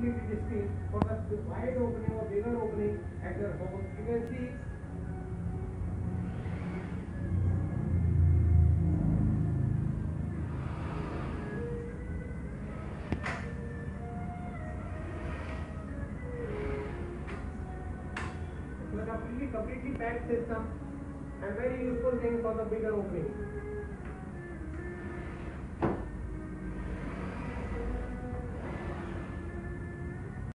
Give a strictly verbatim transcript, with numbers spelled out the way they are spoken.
facility district for the wide opening or bigger opening at their home. You can see it's a completely completely packed system and very useful thing for the bigger opening.